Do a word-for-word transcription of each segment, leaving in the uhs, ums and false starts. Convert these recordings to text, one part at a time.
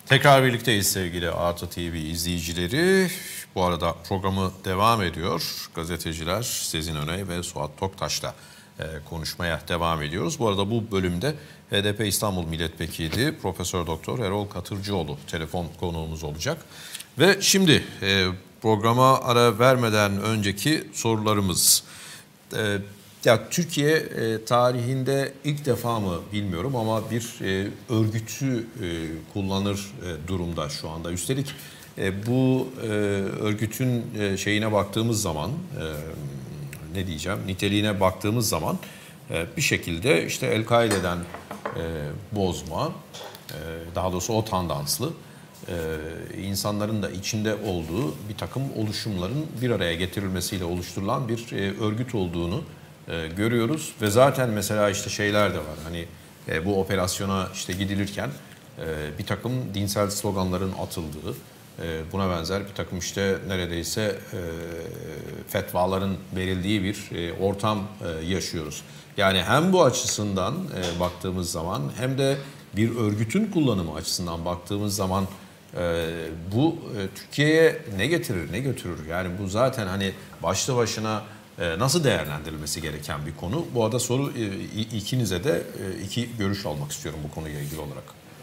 Tekrar birlikteyiz sevgili Artı T V izleyicileri. Bu arada programı devam ediyor. Gazeteciler Sezin Öney ve Suat Toktaş'la e, konuşmaya devam ediyoruz. Bu arada bu bölümde H D P İstanbul Milletvekili Profesör Doktor Erol Katırcıoğlu telefon konuğumuz olacak. Ve şimdi e, programa ara vermeden önceki sorularımız. E, Ya Türkiye e, tarihinde ilk defa mı bilmiyorum ama bir e, örgütü e, kullanır e, durumda şu anda. Üstelik e, bu e, örgütün e, şeyine baktığımız zaman e, ne diyeceğim niteliğine baktığımız zaman e, bir şekilde işte El-Kaide'den e, bozma, e, daha doğrusu o tandanslı e, insanların da içinde olduğu bir takım oluşumların bir araya getirilmesiyle oluşturulan bir e, örgüt olduğunu E, görüyoruz ve zaten mesela işte şeyler de var hani e, bu operasyona işte gidilirken e, bir takım dinsel sloganların atıldığı e, buna benzer bir takım işte neredeyse e, fetvaların verildiği bir e, ortam e, yaşıyoruz. Yani hem bu açısından e, baktığımız zaman hem de bir örgütün kullanımı açısından baktığımız zaman e, bu e, Türkiye'ye ne getirir ne götürür yani bu zaten hani başlı başına nasıl değerlendirilmesi gereken bir konu. Bu arada soru ikinize de iki görüş almak istiyorum bu konuyla ilgili olarak.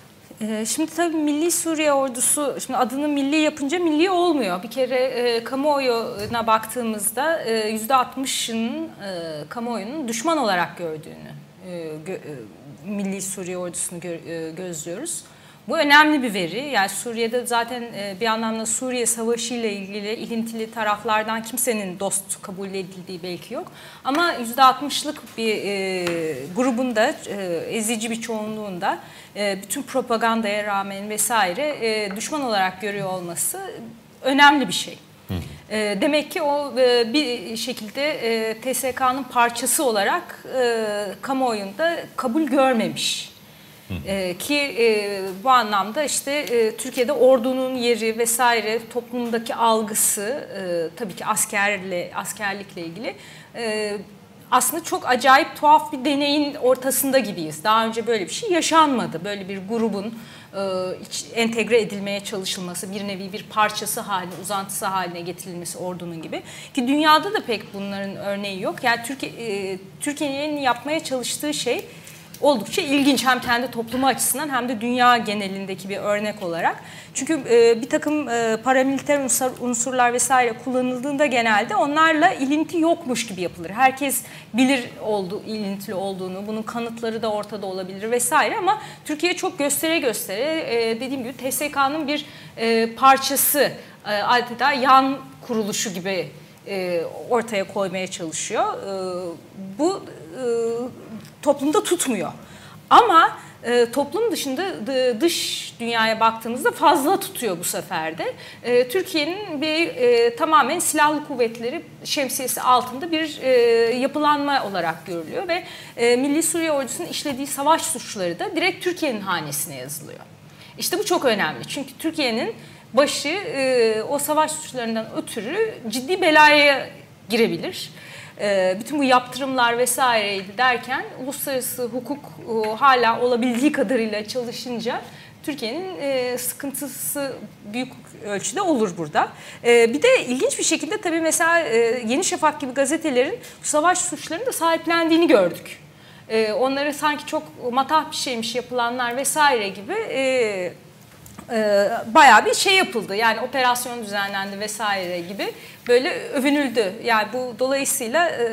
Şimdi tabii Milli Suriye Ordusu, şimdi adını milli yapınca milli olmuyor. Bir kere e, kamuoyuna baktığımızda e, yüzde altmışının e, kamuoyunun düşman olarak gördüğünü, e, gö, e, Milli Suriye Ordusu'nu gö, e, gözlüyoruz. Bu önemli bir veri. Yani Suriye'de zaten bir anlamda Suriye Savaşı ile ilgili ilintili taraflardan kimsenin dost kabul edildiği belki yok. Ama yüzde altmışlık bir e, grubunda, e, ezici bir çoğunluğunda e, bütün propagandaya rağmen vesaire e, düşman olarak görüyor olması önemli bir şey. Hı. E, demek ki o e, bir şekilde e, T S K'nın parçası olarak e, kamuoyunda kabul görmemiş. Ee, ki e, bu anlamda işte e, Türkiye'de ordunun yeri vesaire toplumdaki algısı e, tabii ki askerle askerlikle ilgili e, aslında çok acayip tuhaf bir deneyin ortasında gibiyiz. Daha önce böyle bir şey yaşanmadı. Böyle bir grubun e, iç, entegre edilmeye çalışılması, bir nevi bir parçası haline, uzantısı haline getirilmesi ordunun gibi. Ki dünyada da pek bunların örneği yok. Yani Türkiye, e, Türkiye'nin yapmaya çalıştığı şey oldukça ilginç hem kendi toplumu açısından hem de dünya genelindeki bir örnek olarak. Çünkü e, bir takım e, paramiliter unsur, unsurlar vesaire kullanıldığında genelde onlarla ilinti yokmuş gibi yapılır. Herkes bilir oldu, ilintili olduğunu, bunun kanıtları da ortada olabilir vesaire ama Türkiye çok göstere göstere e, dediğim gibi T S K'nın bir e, parçası, e, adeta yan kuruluşu gibi e, ortaya koymaya çalışıyor. E, bu e, toplumda tutmuyor. Ama e, toplum dışında d- dış dünyaya baktığımızda fazla tutuyor bu sefer de. E, Türkiye'nin bir e, tamamen silahlı kuvvetleri şemsiyesi altında bir e, yapılanma olarak görülüyor ve e, Milli Suriye Ordusu'nun işlediği savaş suçları da direkt Türkiye'nin hanesine yazılıyor. İşte bu çok önemli. Çünkü Türkiye'nin başı e, o savaş suçlarından ötürü ciddi belaya girebilir. Bütün bu yaptırımlar vesaireydi derken uluslararası hukuk hala olabildiği kadarıyla çalışınca Türkiye'nin sıkıntısı büyük ölçüde olur burada. Bir de ilginç bir şekilde tabii mesela Yeni Şafak gibi gazetelerin bu savaş suçlarını da sahiplendiğini gördük. Onları sanki çok matah bir şeymiş yapılanlar vesaire gibi bayağı bir şey yapıldı. Yani operasyon düzenlendi vesaire gibi böyle övünüldü. Yani bu dolayısıyla e,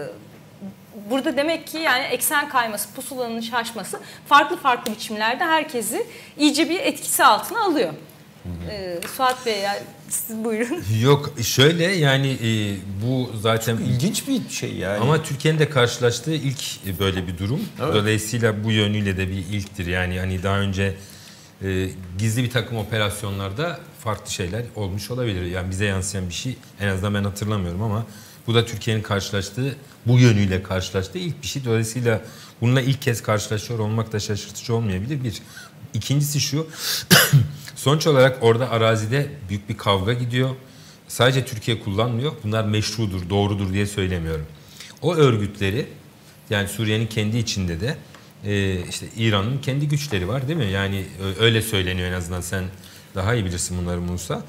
burada demek ki yani eksen kayması, pusulanın şaşması farklı farklı biçimlerde herkesi iyice bir etkisi altına alıyor. Ee, Suat Bey yani siz buyurun. Yok şöyle yani e, bu zaten çok ilginç bir şey yani. Ama Türkiye'nin de karşılaştığı ilk böyle bir durum. Evet. Dolayısıyla bu yönüyle de bir ilktir. Yani hani daha önce e, gizli bir takım operasyonlarda farklı şeyler olmuş olabilir. Yani bize yansıyan bir şey en azından ben hatırlamıyorum ama bu da Türkiye'nin karşılaştığı, bu yönüyle karşılaştığı ilk bir şey. Dolayısıyla bununla ilk kez karşılaşıyor olmak da şaşırtıcı olmayabilir. Bir. İkincisi şu, sonuç olarak orada arazide büyük bir kavga gidiyor. Sadece Türkiye kullanmıyor. Bunlar meşrudur, doğrudur diye söylemiyorum. O örgütleri, yani Suriye'nin kendi içinde de e, işte İran'ın kendi güçleri var değil mi? Yani öyle söyleniyor en azından, sen daha iyi bilirsin bunları Musa.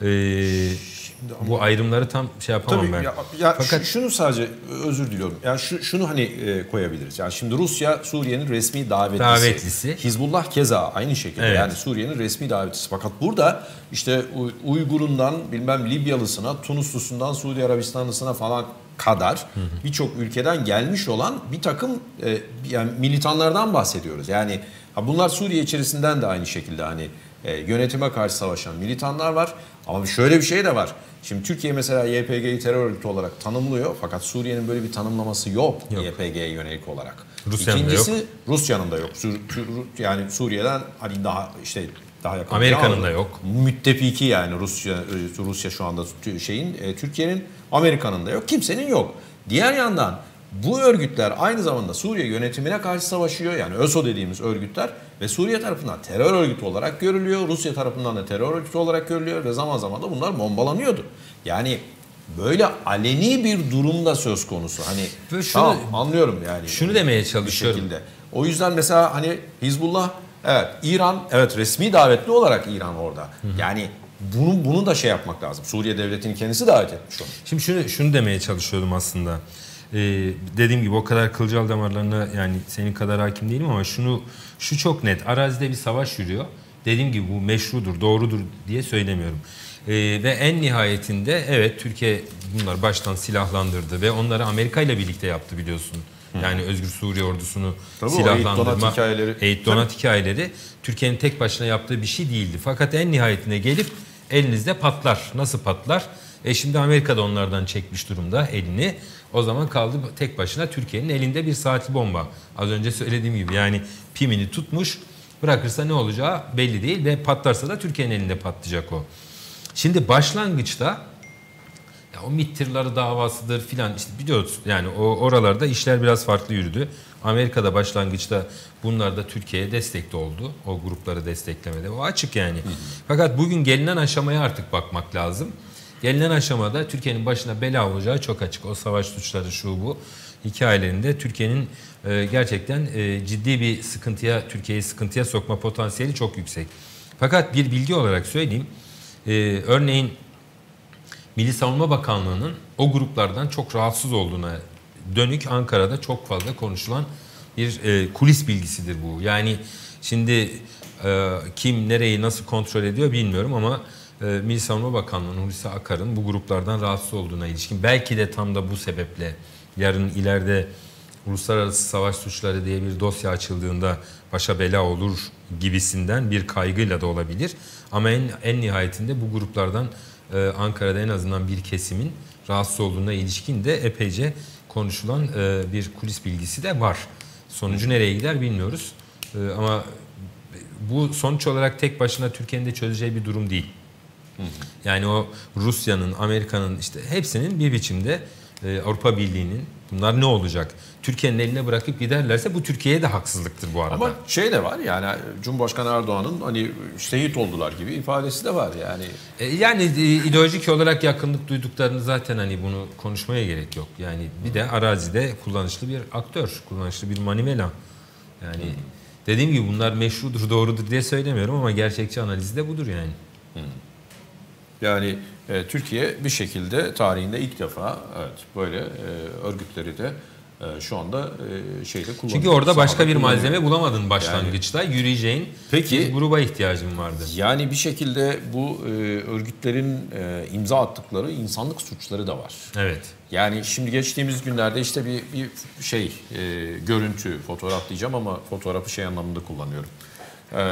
E, bu ayrımları tam şey yapamam Tabii, ben. Ya, ya Fakat şunu sadece özür diliyorum. Yani şu, şunu hani e, koyabiliriz. Yani şimdi Rusya Suriye'nin resmi davetlisi. Davetlisi. Hizbullah keza aynı şekilde. Evet. Yani Suriye'nin resmi davetlisi. Fakat burada işte Uygur'undan bilmem Libyalısına, Tunuslusundan Suudi Arabistanlısına falan kadar birçok ülkeden gelmiş olan bir takım e, yani militanlardan bahsediyoruz. Yani ha bunlar Suriye içerisinden de aynı şekilde hani e, yönetime karşı savaşan militanlar var. Ama şöyle bir şey de var. Şimdi Türkiye mesela Y P G'yi terör örgütü olarak tanımlıyor. Fakat Suriye'nin böyle bir tanımlaması yok, yok. Y P G'ye yönelik olarak. Rusya'nın İkincisi da yok. Rusya'nın da yok. Yani Suriye'den hani daha işte daha yakın. Amerika'nın da yok. Müttefiki yani Rusya Rusya şu anda şeyin Türkiye'nin, Amerika'nın da yok. Kimsenin yok. Diğer yandan bu örgütler aynı zamanda Suriye yönetimine karşı savaşıyor. Yani ÖSO dediğimiz örgütler ve Suriye tarafından terör örgütü olarak görülüyor. Rusya tarafından da terör örgütü olarak görülüyor ve zaman zaman da bunlar bombalanıyordu. Yani böyle aleni bir durum da söz konusu. Hani şunu, tamam anlıyorum yani. Şunu demeye çalışıyorum. Bir şekilde. O yüzden mesela hani Hizbullah, evet İran, evet resmi davetli olarak İran orada. Hı hı. Yani bunu bunu da şey yapmak lazım. Suriye devletinin kendisi davet etmiş onu. Şimdi şunu şunu demeye çalışıyordum aslında. Ee, dediğim gibi o kadar kılcal damarlarına yani senin kadar hakim değilim ama şunu şu çok net. Arazide bir savaş yürüyor. Dediğim gibi bu meşrudur, doğrudur diye söylemiyorum. Ee, ve en nihayetinde evet Türkiye bunlar baştan silahlandırdı ve onları Amerika ile birlikte yaptı biliyorsun. Yani Özgür Suriye ordusunu Tabii silahlandırma, Eğit hikayeleri. Eğit Donat hikayeleri Türkiye'nin tek başına yaptığı bir şey değildi. Fakat en nihayetinde gelip elinizde patlar. Nasıl patlar? E şimdi Amerika da onlardan çekmiş durumda elini. O zaman kaldı tek başına Türkiye'nin elinde bir saatli bomba. Az önce söylediğim gibi yani pimini tutmuş, bırakırsa ne olacağı belli değil ve patlarsa da Türkiye'nin elinde patlayacak o. Şimdi başlangıçta ya o MİT'tirleri davasıdır filan işte biliyoruz yani o oralarda işler biraz farklı yürüdü. Amerika'da başlangıçta bunlar da Türkiye'ye destekli oldu. O grupları desteklemede. O açık yani. Hı hı. Fakat bugün gelinen aşamaya artık bakmak lazım. Gelinen aşamada Türkiye'nin başına bela olacağı çok açık. O savaş suçları şu bu hikayelerinde Türkiye'nin e, gerçekten e, ciddi bir sıkıntıya, Türkiye'yi sıkıntıya sokma potansiyeli çok yüksek. Fakat bir bilgi olarak söyleyeyim. E, örneğin Milli Savunma Bakanlığı'nın o gruplardan çok rahatsız olduğuna dönük Ankara'da çok fazla konuşulan bir e, kulis bilgisidir bu. Yani şimdi e, kim nereyi nasıl kontrol ediyor bilmiyorum ama e, Milli Savunma Bakanlığı'nın Hulusi Akar'ın bu gruplardan rahatsız olduğuna ilişkin belki de tam da bu sebeple yarın ileride uluslararası savaş suçları diye bir dosya açıldığında başa bela olur gibisinden bir kaygıyla da olabilir. Ama en, en nihayetinde bu gruplardan e, Ankara'da en azından bir kesimin rahatsız olduğuna ilişkin de epeyce konuşulan e, bir kulis bilgisi de var. Sonucu nereye gider bilmiyoruz. E, ama bu sonuç olarak tek başına Türkiye'nin de çözeceği bir durum değil. Hı hı. Yani o Rusya'nın, Amerika'nın işte hepsinin bir biçimde e, Avrupa Birliği'nin bunlar ne olacak? Türkiye'nin eline bırakıp giderlerse bu Türkiye'ye de haksızlıktır bu arada. Ama şey de var yani Cumhurbaşkanı Erdoğan'ın hani şehit oldular gibi ifadesi de var yani. E, yani e, ideolojik olarak yakınlık duyduklarını zaten hani bunu konuşmaya gerek yok. Yani bir de arazide kullanışlı bir aktör, kullanışlı bir manivela. Yani hmm. dediğim gibi bunlar meşrudur, doğrudur diye söylemiyorum ama gerçekçi analizi de budur yani. Hmm. Yani e, Türkiye bir şekilde tarihinde ilk defa evet böyle e, örgütleri de e, şu anda e, şeyde kullanıyor. Çünkü orada başka bir malzeme bulamadın başlangıçta. Yani, yürüyeceğin peki, bir gruba ihtiyacın vardı. Yani bir şekilde bu e, örgütlerin e, imza attıkları insanlık suçları da var. Evet. Yani şimdi geçtiğimiz günlerde işte bir, bir şey e, görüntü, fotoğraf diyeceğim ama fotoğrafı şey anlamında kullanıyorum. E,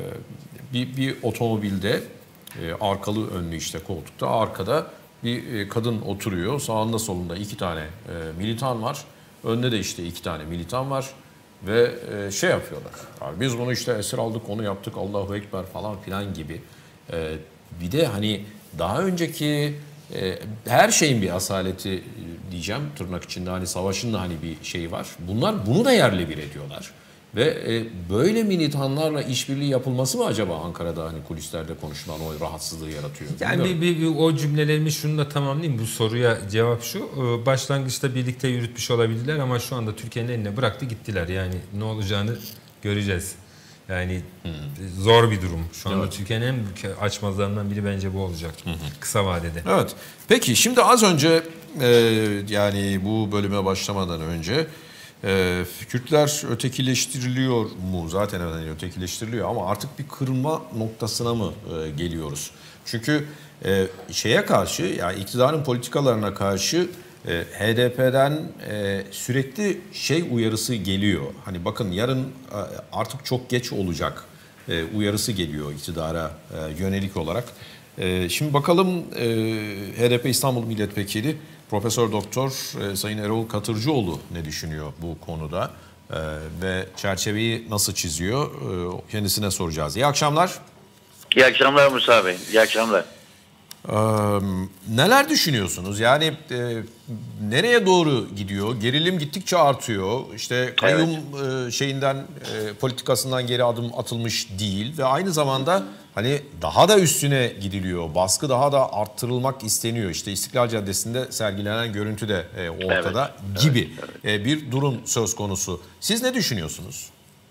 bir, bir otomobilde E, arkalı önlü işte koltukta arkada bir e, kadın oturuyor. Sağında solunda iki tane e, militan var. Önde de işte iki tane militan var. Ve e, şey yapıyorlar. Abi biz bunu işte esir aldık, onu yaptık, Allahu Ekber falan filan gibi. E, bir de hani daha önceki e, her şeyin bir asaleti e, diyeceğim tırnak içinde hani savaşın da hani bir şeyi var. Bunlar bunu da yerle bir ediyorlar. Ve e, böyle militanlarla işbirliği yapılması mı acaba Ankara'da hani kulislerde konuşulan o rahatsızlığı yaratıyor? Yani bir, bir, bir o cümlelerimi şunu da tamamlayayım. Bu soruya cevap şu. Başlangıçta birlikte yürütmüş olabilirler ama şu anda Türkiye'nin eline bıraktı gittiler. Yani ne olacağını göreceğiz. Yani hmm. zor bir durum. Şu anda evet. Türkiye'nin en büyük açmazlarından biri bence bu olacak. Hmm. Kısa vadede. Evet. Peki şimdi az önce e, yani bu bölüme başlamadan önce e, Kürtler ötekileştiriliyor mu? Zaten yani ötekileştiriliyor ama artık bir kırılma noktasına mı e, geliyoruz? Çünkü e, şeye karşı yani iktidarın politikalarına karşı E, H D P'den e, sürekli şey uyarısı geliyor. Hani bakın yarın e, artık çok geç olacak e, uyarısı geliyor iktidara e, yönelik olarak. E, şimdi bakalım e, H D P İstanbul Milletvekili Profesör Doktor e, Sayın Erol Katırcıoğlu ne düşünüyor bu konuda e, ve çerçeveyi nasıl çiziyor e, kendisine soracağız. İyi akşamlar. İyi akşamlar Musa Bey. İyi akşamlar. Ee, neler düşünüyorsunuz? Yani e, nereye doğru gidiyor? Gerilim gittikçe artıyor. İşte kayyum evet. e, şeyinden e, politikasından geri adım atılmış değil ve aynı zamanda hani daha da üstüne gidiliyor. Baskı daha da arttırılmak isteniyor. İşte İstiklal Caddesi'nde sergilenen görüntü de e, ortada evet, gibi evet, evet. E, bir durum söz konusu. Siz ne düşünüyorsunuz?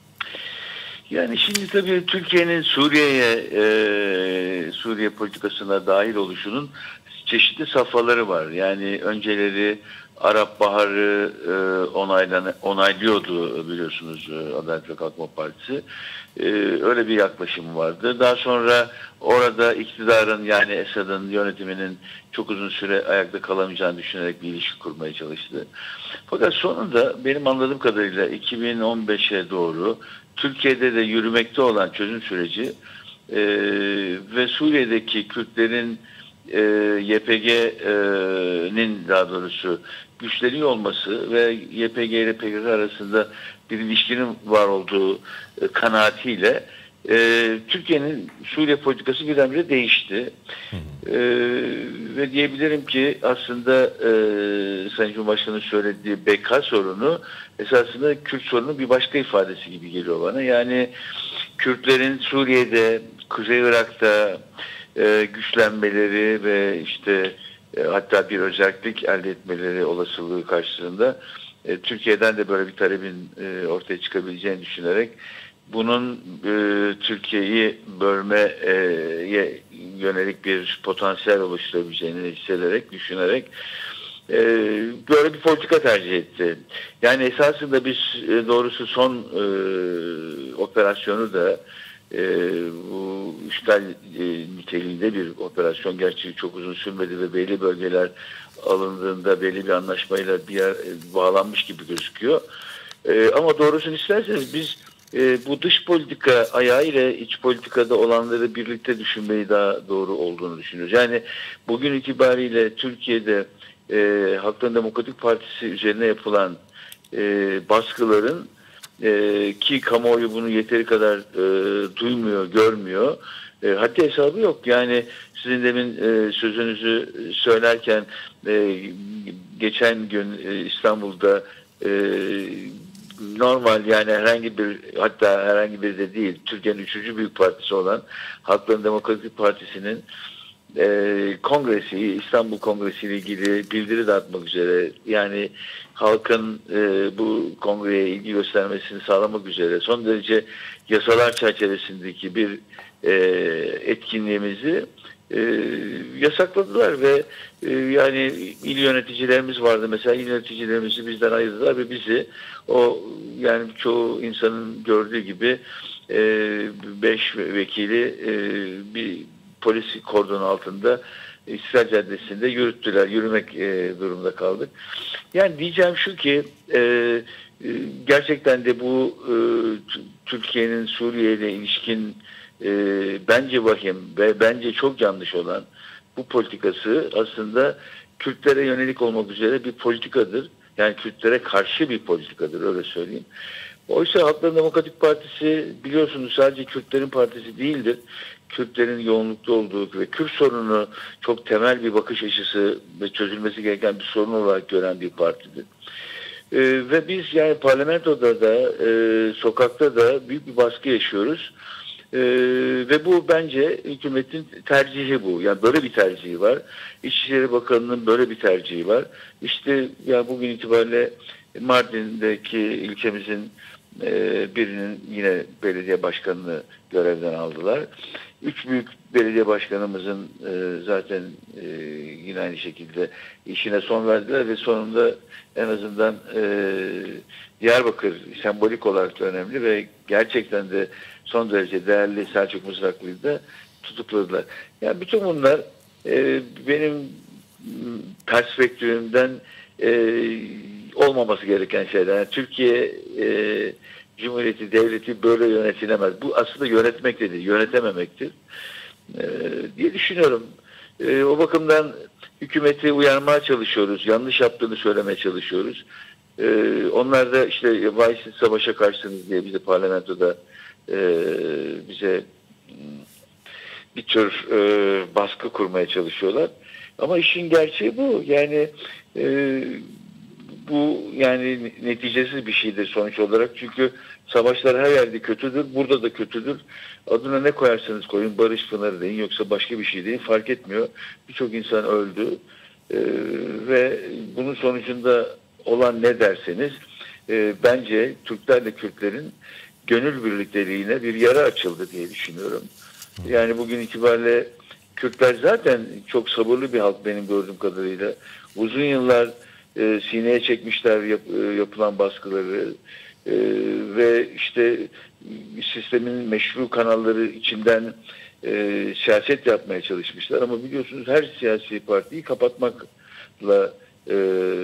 Yani şimdi tabii Türkiye'nin Suriye'ye, e, Suriye politikasına dahil oluşunun çeşitli safhaları var. Yani önceleri Arap Baharı e, onaylan, onaylıyordu biliyorsunuz e, Adalet ve Kalkınma Partisi. E, öyle bir yaklaşım vardı. Daha sonra orada iktidarın yani Esad'ın yönetiminin çok uzun süre ayakta kalamayacağını düşünerek bir ilişki kurmaya çalıştı. Fakat sonunda benim anladığım kadarıyla iki bin on beşe doğru Türkiye'de de yürümekte olan çözüm süreci e, ve Suriye'deki Kürtlerin e, Y P G'nin daha doğrusu güçleniyor olması ve Y P G ile P K K arasında bir ilişkinin var olduğu e, kanaatiyle e, Türkiye'nin Suriye politikası birdenbire değişti. E, ve diyebilirim ki aslında e, Sayın Cumhurbaşkanı'nın söylediği B K sorunu esasında Kürt sorunun bir başka ifadesi gibi geliyor bana. Yani Kürtlerin Suriye'de, Kuzey Irak'ta e, güçlenmeleri ve işte e, hatta bir özellik elde etmeleri olasılığı karşısında e, Türkiye'den de böyle bir talebin e, ortaya çıkabileceğini düşünerek bunun e, Türkiye'yi bölmeye yönelik bir potansiyel oluşturabileceğini hissederek, düşünerek e, böyle bir politika tercih etti. Yani esasında biz e, doğrusu son e, operasyonu da e, bu işgal e, niteliğinde bir operasyon, gerçi çok uzun sürmedi ve belli bölgeler alındığında belli bir anlaşmayla bir yer e, bağlanmış gibi gözüküyor. E, ama doğrusunu isterseniz biz E, bu dış politika ayağı ile iç politikada olanları birlikte düşünmeyi daha doğru olduğunu düşünüyoruz. Yani bugün itibariyle Türkiye'de e, Halkların Demokratik Partisi üzerine yapılan e, baskıların e, ki kamuoyu bunu yeteri kadar e, duymuyor, görmüyor. E, haddi hesabı yok. Yani sizin demin e, sözünüzü söylerken e, geçen gün e, İstanbul'da e, normal yani herhangi bir, hatta herhangi bir de değil, Türkiye'nin üçüncü büyük partisi olan Halkların Demokratik Partisi'nin e, kongresi, İstanbul Kongresi ile ilgili bildiri dağıtmak üzere, yani halkın e, bu kongreye ilgi göstermesini sağlamak üzere son derece yasalar çerçevesindeki bir e, etkinliğimizi e, yasakladılar ve e, yani il yöneticilerimiz vardı mesela, il yöneticilerimizi bizden ayırdılar ve bizi o yani çoğu insanın gördüğü gibi e, beş vekili e, bir polis kordonu altında İstiklal Caddesi'nde yürüttüler. Yürümek e, durumunda kaldık. Yani diyeceğim şu ki e, e, gerçekten de bu e, Türkiye'nin Suriye ile ilişkin e, bence vahim ve bence çok yanlış olan bu politikası aslında Kürtlere yönelik olmak üzere bir politikadır. Yani Kürtlere karşı bir politikadır, öyle söyleyeyim. Oysa Halkların Demokratik Partisi biliyorsunuz sadece Kürtlerin partisi değildir. Kürtlerin yoğunlukta olduğu ve Kürt sorununu çok temel bir bakış açısı ve çözülmesi gereken bir sorun olarak gören bir partidir. E, ve biz yani parlamentoda da e, sokakta da büyük bir baskı yaşıyoruz. E, ve bu bence hükümetin tercihi bu. Yani böyle bir tercihi var. İçişleri Bakanı'nın böyle bir tercihi var. İşte ya bugün itibariyle Mardin'deki ilçemizin e, birinin yine belediye başkanını görevden aldılar. Üç büyük belediye başkanımızın e, zaten e, yine aynı şekilde işine son verdiler ve sonunda en azından e, Diyarbakır sembolik olarak da önemli ve gerçekten de son derece değerli Selçuk Mızraklı'yı da tutukladılar. Yani bütün bunlar e, benim perspektifimden e, olmaması gereken şeyler. Yani Türkiye e, Cumhuriyeti, devleti böyle yönetilemez. Bu aslında yönetmek de değil, yönetememektir e, diye düşünüyorum. E, o bakımdan hükümeti uyarmaya çalışıyoruz. Yanlış yaptığını söylemeye çalışıyoruz. E, onlar da işte vay siz savaşa karşısınız diye bize parlamentoda e, bize bir tür e, baskı kurmaya çalışıyorlar. Ama işin gerçeği bu. Yani e, bu yani neticesiz bir şeydir sonuç olarak. Çünkü savaşlar her yerde kötüdür. Burada da kötüdür. Adına ne koyarsanız koyun, barış pınarı deyin yoksa başka bir şey deyin, fark etmiyor. Birçok insan öldü. E, ve bunun sonucunda olan ne derseniz e, bence Türklerle Kürtlerin gönül birlikteliğine bir yara açıldı diye düşünüyorum. Yani bugün itibariyle Kürtler zaten çok sabırlı bir halk benim gördüğüm kadarıyla. Uzun yıllar e, sineye çekmişler yap, e, yapılan baskıları e, ve işte sistemin meşru kanalları içinden e, siyaset yapmaya çalışmışlar. Ama biliyorsunuz her siyasi partiyi kapatmakla e,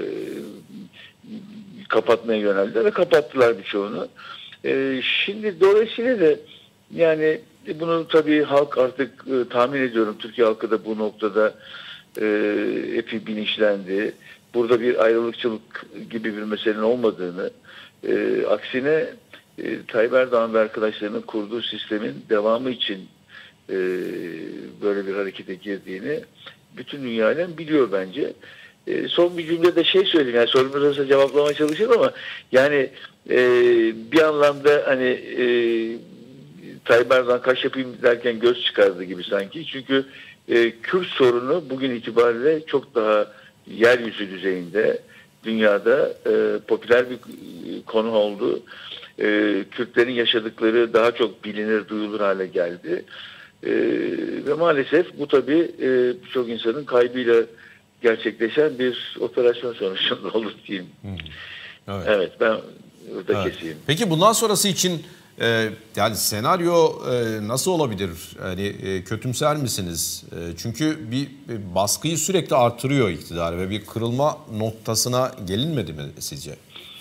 kapatmaya yöneldiler ve kapattılar birçoğunu. E, şimdi dolayısıyla da yani bunu tabii halk artık e, tahmin ediyorum Türkiye halkı da bu noktada e, epey bilinçlendi. Burada bir ayrılıkçılık gibi bir meselenin olmadığını, e, aksine e, Tayyip Erdoğan ve arkadaşlarının kurduğu sistemin devamı için e, böyle bir harekete girdiğini bütün dünyayla biliyor bence. E, son bir cümlede şey söyleyeyim, yani sorumuza cevaplamaya çalışayım ama yani e, bir anlamda hani e, Tayyip Erdoğan kaş yapayım derken göz çıkardı gibi sanki. Çünkü e, Kürt sorunu bugün itibariyle çok daha yeryüzü düzeyinde dünyada e, popüler bir konu oldu. E, Kürtlerin yaşadıkları daha çok bilinir, duyulur hale geldi. E, ve maalesef bu tabii e, birçok insanın kaybıyla gerçekleşen bir operasyon sonucunda oldu diyeyim. Hmm. Evet. evet ben burada evet. keseyim. Peki bundan sonrası için Ee, yani senaryo e, nasıl olabilir? Yani e, kötümser misiniz? E, çünkü bir, bir baskıyı sürekli artırıyor iktidar ve bir kırılma noktasına gelinmedi mi sizce?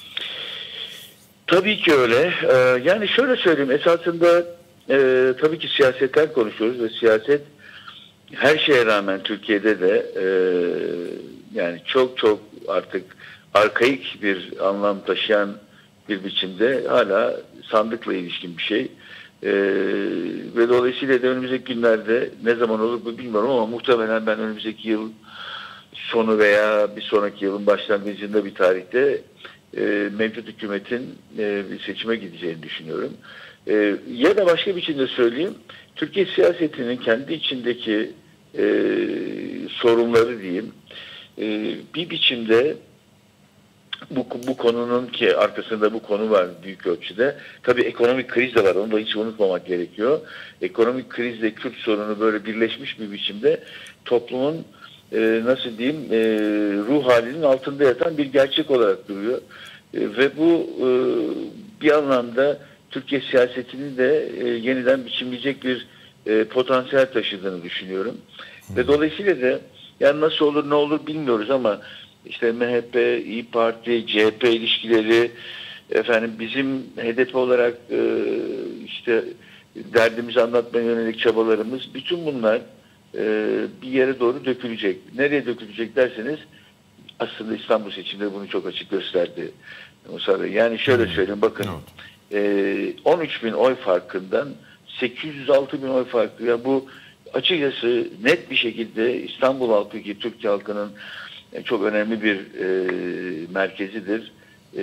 Tabii ki öyle. Ee, yani şöyle söyleyeyim, esasında e, tabii ki siyasetler konuşuyoruz ve siyaset her şeye rağmen Türkiye'de de e, yani çok çok artık arkaik bir anlam taşıyan bir biçimde hala sandıkla ilişkin bir şey. Ee, ve dolayısıyla da önümüzdeki günlerde ne zaman olur bu bilmiyorum ama muhtemelen ben önümüzdeki yıl sonu veya bir sonraki yılın başlangıcında bir tarihte e, mevcut hükümetin e, bir seçime gideceğini düşünüyorum. E, ya da başka bir biçimde söyleyeyim, Türkiye siyasetinin kendi içindeki e, sorunları diyeyim e, bir biçimde Bu, bu konunun ki arkasında bu konu var büyük ölçüde. Tabii ekonomik kriz de var. Onu da hiç unutmamak gerekiyor. Ekonomik krizle Kürt sorunu böyle birleşmiş bir biçimde toplumun e, nasıl diyeyim e, ruh halinin altında yatan bir gerçek olarak duruyor. E, ve bu e, bir anlamda Türkiye siyasetini de e, yeniden biçimleyecek bir e, potansiyel taşıdığını düşünüyorum. Hmm. Ve dolayısıyla da yani nasıl olur ne olur bilmiyoruz ama İşte M H P, İYİ Parti, C H P ilişkileri, efendim bizim hedef olarak e, işte derdimizi anlatmaya yönelik çabalarımız, bütün bunlar e, bir yere doğru dökülecek. Nereye dökülecek derseniz aslında İstanbul seçimleri bunu çok açık gösterdi. Yani şöyle söyleyeyim, bakın e, on üç bin oy farkından sekiz yüz altı bin oy farkı. Ya bu açıkçası net bir şekilde İstanbul halkı ki Türkiye halkının çok önemli bir e, merkezidir. e,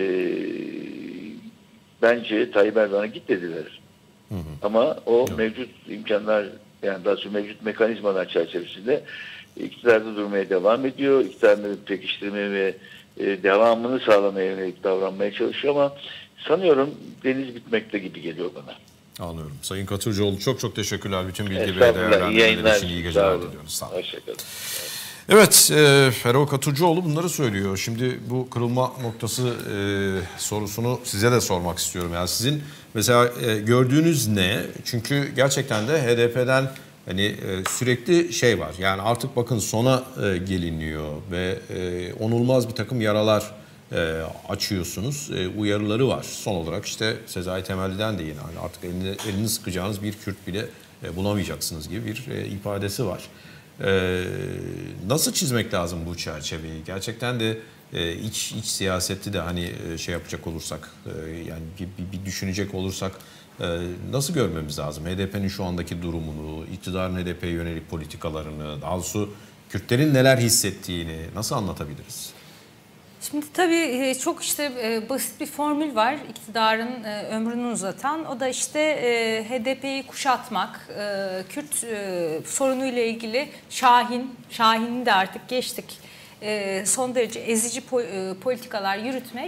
bence Tayyip Erdoğan'a git dediler. Hı hı. Ama o Yok. mevcut imkanlar, yani daha sonra mevcut mekanizmalar çerçevesinde iktidarda durmaya devam ediyor. İktidarını pekiştirmeye ve e, devamını sağlamaya yönelik davranmaya çalışıyor ama sanıyorum deniz bitmekte gibi geliyor bana. Anlıyorum. Sayın Katırcıoğlu çok çok teşekkürler. Bütün bilgi ve değerlendirmeler için iyi geceler diliyoruz. Sağ olun. Hoşçakalın. Evet, e, Ferro Katırcıoğlu bunları söylüyor. Şimdi bu kırılma noktası e, sorusunu size de sormak istiyorum. Yani sizin mesela e, gördüğünüz ne? Çünkü gerçekten de H D P'den hani e, sürekli şey var. Yani artık bakın sona e, geliniyor ve e, onulmaz bir takım yaralar e, açıyorsunuz. E, uyarıları var. Son olarak işte Sezai Temelli'den de yine hani artık elini, elini sıkacağınız bir Kürt bile e, bulamayacaksınız gibi bir e, ifadesi var. Ee, nasıl çizmek lazım bu çerçeveyi? Gerçekten de e, iç iç siyaseti de hani e, şey yapacak olursak, e, yani bir, bir, bir düşünecek olursak e, nasıl görmemiz lazım? H D P'nin şu andaki durumunu, iktidarın H D P'ye yönelik politikalarını, daha doğrusu Kürtlerin neler hissettiğini nasıl anlatabiliriz? Şimdi tabii çok işte basit bir formül var iktidarın ömrünü uzatan. O da işte H D P'yi kuşatmak, Kürt sorunuyla ilgili Şahin, Şahin'i de artık geçtik, son derece ezici politikalar yürütmek,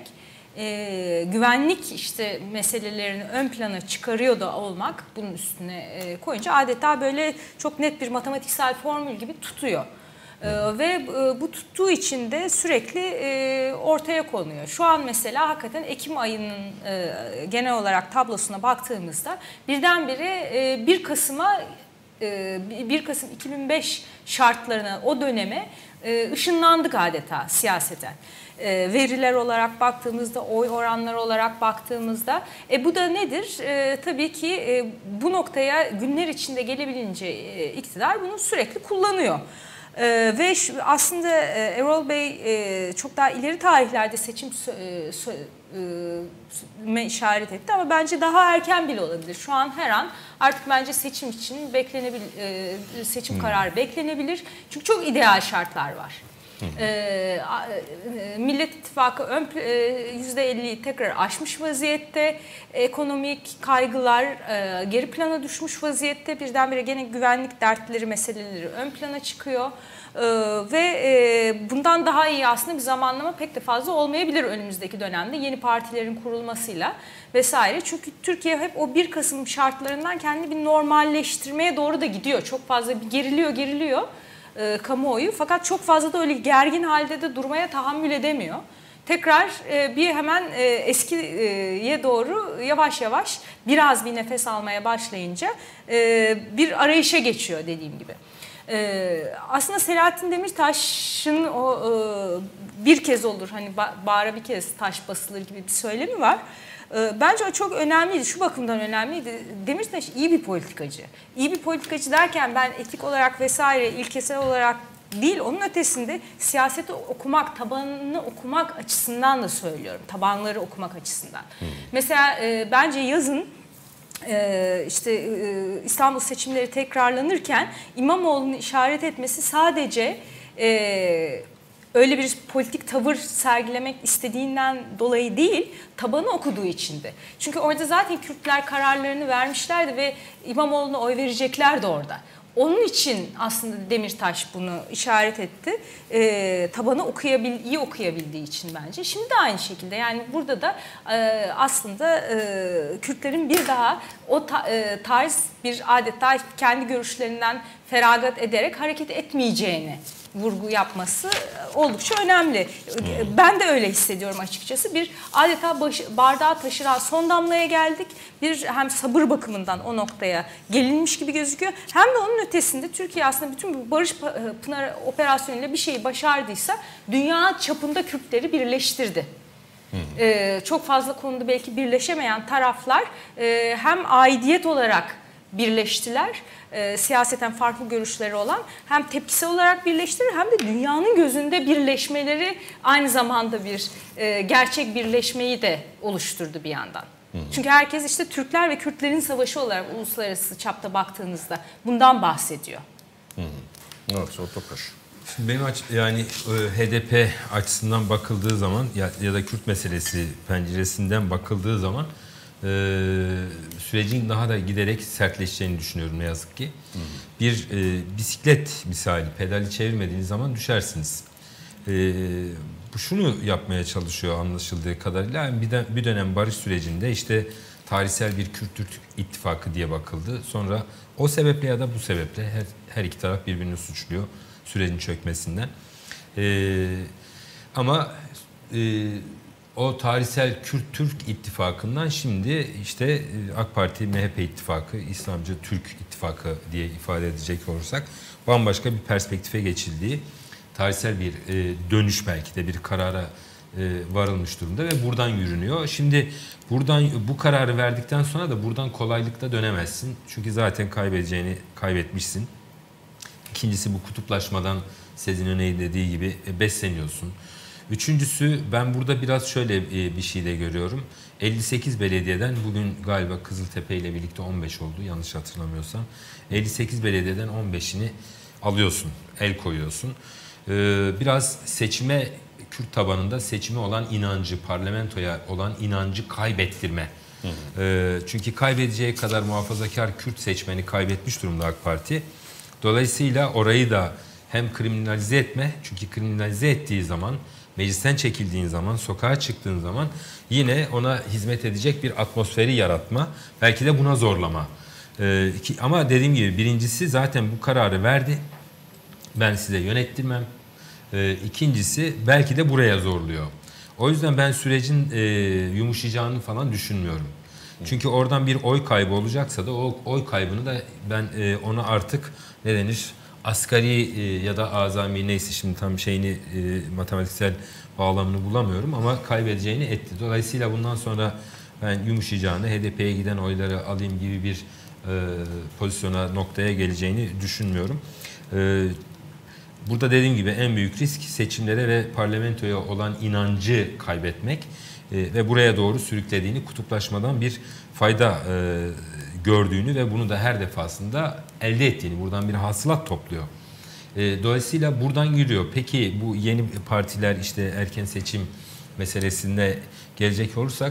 güvenlik işte meselelerini ön plana çıkarıyor da olmak, bunun üstüne koyunca adeta böyle çok net bir matematiksel formül gibi tutuyor. Ee, ve e, bu tuttuğu için de sürekli e, ortaya konuyor. Şu an mesela hakikaten Ekim ayının e, genel olarak tablosuna baktığımızda birdenbire e, bir Kasım'a e, bir Kasım iki bin beş şartlarına, o döneme e, ışınlandık adeta siyaseten. E, veriler olarak baktığımızda, oy oranları olarak baktığımızda, e, bu da nedir? E, tabii ki e, bu noktaya günler içinde gelebilince e, iktidar bunu sürekli kullanıyor. Ee, ve şu, aslında e, Erol Bey e, çok daha ileri tarihlerde seçim e, e, işaret etti ama bence daha erken bile olabilir. Şu an her an artık bence seçim için beklenebilir, e, seçim hmm. kararı beklenebilir. Çünkü çok ideal şartlar var. Ee, Millet İttifakı ön, yüzde elliyi tekrar aşmış vaziyette, ekonomik kaygılar e, geri plana düşmüş vaziyette, birdenbire gene güvenlik dertleri, meseleleri ön plana çıkıyor e, ve e, bundan daha iyi aslında bir zamanlama pek de fazla olmayabilir önümüzdeki dönemde yeni partilerin kurulmasıyla vesaire. Çünkü Türkiye hep o bir Kasım şartlarından kendini bir normalleştirmeye doğru da gidiyor. Çok fazla bir geriliyor geriliyor. E, kamuoyu, fakat çok fazla da öyle gergin halde de durmaya tahammül edemiyor. Tekrar e, bir hemen e, eskiye doğru yavaş yavaş biraz bir nefes almaya başlayınca e, bir arayışa geçiyor dediğim gibi. E, aslında Selahattin Demirtaş'ın o e, bir kez olur hani bağıra bir kez taş basılır gibi bir söylemi var. Bence o çok önemliydi. Şu bakımdan önemliydi. Demirtaş iyi bir politikacı. İyi bir politikacı derken ben etik olarak vesaire, ilkesel olarak değil, onun ötesinde siyaseti okumak, tabanını okumak açısından da söylüyorum. Tabanları okumak açısından. Hmm. Mesela e, bence yazın e, işte e, İstanbul seçimleri tekrarlanırken İmamoğlu'nu işaret etmesi sadece E, öyle bir politik tavır sergilemek istediğinden dolayı değil, tabanı okuduğu içindi. Çünkü orada zaten Kürtler kararlarını vermişlerdi ve İmamoğlu'na oy vereceklerdi orada. Onun için aslında Demirtaş bunu işaret etti. E, tabanı okuyabil, iyi okuyabildiği için bence. Şimdi de aynı şekilde, yani burada da e, aslında e, Kürtlerin bir daha o ta, e, tarz bir adeta kendi görüşlerinden feragat ederek hareket etmeyeceğini vurgu yapması oldukça önemli. Ben de öyle hissediyorum açıkçası. Bir adeta baş, bardağı taşıran son damlaya geldik. Bir hem sabır bakımından o noktaya gelinmiş gibi gözüküyor. Hem de onun ötesinde Türkiye aslında bütün bu Barış Pınarı operasyonuyla bir şeyi başardıysa dünya çapında Kürtleri birleştirdi. Ee, çok fazla konuda belki birleşemeyen taraflar e, hem aidiyet olarak birleştiler, e, siyaseten farklı görüşleri olan, hem tepkisel olarak birleştirir hem de dünyanın gözünde birleşmeleri aynı zamanda bir e, gerçek birleşmeyi de oluşturdu bir yandan. Hı hı. Çünkü herkes işte Türkler ve Kürtlerin savaşı olarak uluslararası çapta baktığınızda bundan bahsediyor. Hı hı. Evet, Suat Toktaş. Şimdi benim aç, yani H D P açısından bakıldığı zaman ya, ya da Kürt meselesi penceresinden bakıldığı zaman e, sürecin daha da giderek sertleşeceğini düşünüyorum ne yazık ki. Hı hı. Bir e, bisiklet misali, pedali çevirmediğiniz zaman düşersiniz. E, bu şunu yapmaya çalışıyor anlaşıldığı kadarıyla. Yani bir, de, bir dönem barış sürecinde işte tarihsel bir Kürt-Türk ittifakı diye bakıldı. Sonra o sebeple ya da bu sebeple her, her iki taraf birbirini suçluyor sürecin çökmesinden. Ee, ama e, o tarihsel Kürt-Türk ittifakından şimdi işte AK Parti M H P ittifakı, İslamcı Türk ittifakı diye ifade edecek olursak bambaşka bir perspektife geçildiği tarihsel bir e, dönüş belki de bir karara e, varılmış durumda ve buradan yürünüyor. Şimdi buradan bu kararı verdikten sonra da buradan kolaylıkla dönemezsin. Çünkü zaten kaybedeceğini kaybetmişsin. İkincisi bu kutuplaşmadan Sezin Öney'in dediği gibi besleniyorsun. Üçüncüsü ben burada biraz şöyle bir şey de görüyorum. elli sekiz belediyeden bugün galiba Kızıltepe ile birlikte on beş oldu yanlış hatırlamıyorsam. elli sekiz belediyeden on beşini alıyorsun, el koyuyorsun. Biraz seçime, Kürt tabanında seçime olan inancı, parlamentoya olan inancı kaybettirme. Hı hı. Çünkü kaybedeceği kadar muhafazakar Kürt seçmeni kaybetmiş durumda AK Parti. Dolayısıyla orayı da hem kriminalize etme, çünkü kriminalize ettiği zaman, meclisten çekildiğin zaman, sokağa çıktığın zaman yine ona hizmet edecek bir atmosferi yaratma, belki de buna zorlama. Ee, ki, ama dediğim gibi birincisi zaten bu kararı verdi, ben size yönettirmem. Ee, ikincisi belki de buraya zorluyor. O yüzden ben sürecin e, yumuşayacağını falan düşünmüyorum. Çünkü oradan bir oy kaybı olacaksa da o oy kaybını da ben e, ona artık ne denir asgari e, ya da azami neyse şimdi tam şeyini e, matematiksel bağlamını bulamıyorum ama kaybedeceğini etti. Dolayısıyla bundan sonra ben yumuşayacağını, H D P'ye giden oyları alayım gibi bir e, pozisyona, noktaya geleceğini düşünmüyorum. E, burada dediğim gibi en büyük risk seçimlere ve parlamentoya olan inancı kaybetmek. E, ve buraya doğru sürüklediğini, kutuplaşmadan bir fayda e, gördüğünü ve bunu da her defasında elde ettiğini, buradan bir hasılat topluyor. E, dolayısıyla buradan yürüyor. Peki bu yeni partiler işte erken seçim meselesine gelecek olursak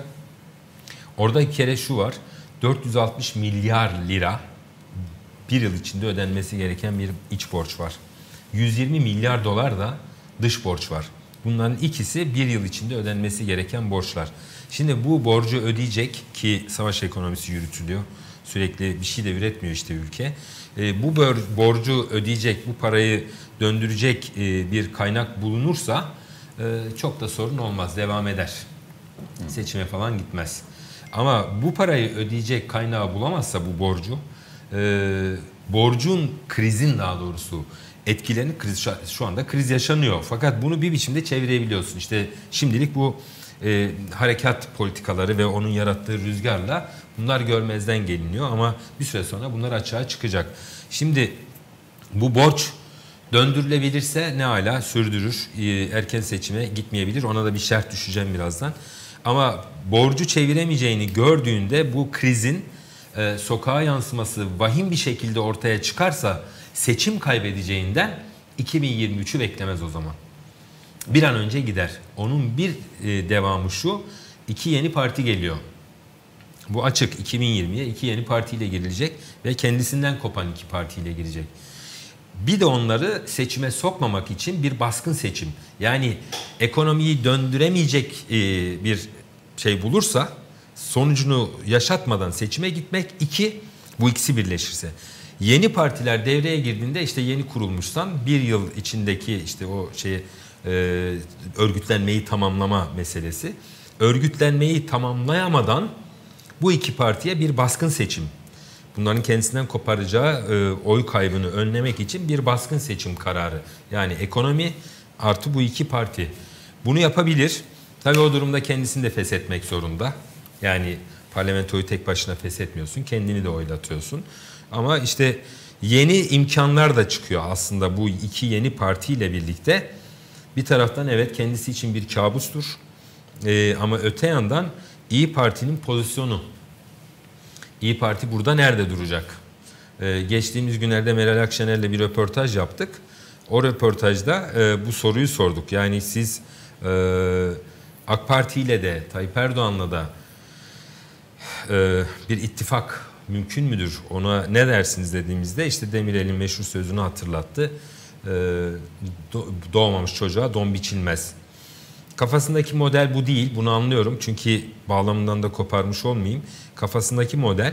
orada bir kere şu var, dört yüz altmış milyar lira bir yıl içinde ödenmesi gereken bir iç borç var. yüz yirmi milyar dolar da dış borç var. Bunların ikisi bir yıl içinde ödenmesi gereken borçlar. Şimdi bu borcu ödeyecek ki savaş ekonomisi yürütülüyor. Sürekli bir şey de üretmiyor işte ülke. E, bu borcu ödeyecek, bu parayı döndürecek e, bir kaynak bulunursa e, çok da sorun olmaz, devam eder. Seçime falan gitmez. Ama bu parayı ödeyecek kaynağı bulamazsa bu borcu, e, borcun, krizin daha doğrusu etkilerini, kriz, şu anda kriz yaşanıyor. Fakat bunu bir biçimde çevirebiliyorsun. İşte şimdilik bu e, harekat politikaları ve onun yarattığı rüzgarla bunlar görmezden geliniyor ama bir süre sonra bunlar açığa çıkacak. Şimdi bu borç döndürülebilirse ne ala sürdürür, e, erken seçime gitmeyebilir. Ona da bir şerh düşeceğim birazdan. Ama borcu çeviremeyeceğini gördüğünde bu krizin e, sokağa yansıması vahim bir şekilde ortaya çıkarsa seçim kaybedeceğinden iki bin yirmi üçü beklemez o zaman. Bir an önce gider. Onun bir e, devamı şu, iki yeni parti geliyor. Bu açık, iki bin yirmiye iki yeni partiyle girilecek ve kendisinden kopan iki partiyle girecek. Bir de onları seçime sokmamak için bir baskın seçim. Yani ekonomiyi döndüremeyecek e, bir şey bulursa sonucunu yaşatmadan seçime gitmek, iki, bu ikisi birleşirse. Yeni partiler devreye girdiğinde işte yeni kurulmuşsan bir yıl içindeki işte o şeyi e, örgütlenmeyi tamamlama meselesi. Örgütlenmeyi tamamlayamadan bu iki partiye bir baskın seçim. Bunların kendisinden koparacağı e, oy kaybını önlemek için bir baskın seçim kararı. Yani ekonomi artı bu iki parti. Bunu yapabilir. Tabii o durumda kendisini de feshetmek zorunda. Yani parlamentoyu tek başına feshetmiyorsun. Kendini de oylatıyorsun. Ama işte yeni imkanlar da çıkıyor aslında bu iki yeni partiyle birlikte. Bir taraftan evet kendisi için bir kabustur. Ee, ama öte yandan İYİ Parti'nin pozisyonu. İYİ Parti burada nerede duracak? Ee, geçtiğimiz günlerde Meral Akşener'le bir röportaj yaptık. O röportajda e, bu soruyu sorduk. Yani siz e, AK Parti ile de Tayyip Erdoğan'la da e, bir ittifak mümkün müdür? Ona ne dersiniz dediğimizde işte Demirel'in meşhur sözünü hatırlattı. E, doğmamış çocuğa don biçilmez. Kafasındaki model bu değil. Bunu anlıyorum. Çünkü bağlamından da koparmış olmayayım. Kafasındaki model